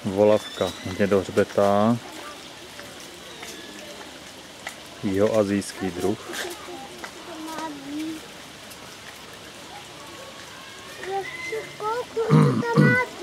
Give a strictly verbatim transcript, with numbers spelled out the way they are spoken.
volavka hnědohřbetá, jihoasijský druh. Ještě kolik to má